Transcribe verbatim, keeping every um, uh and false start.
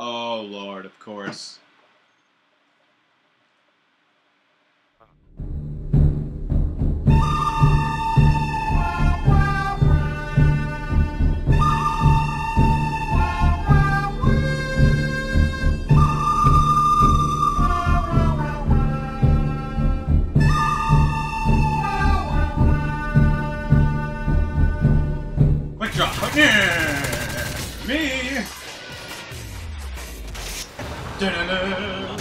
Oh, Lord, of course. Quick drop. Yeah, me. Da-da-da.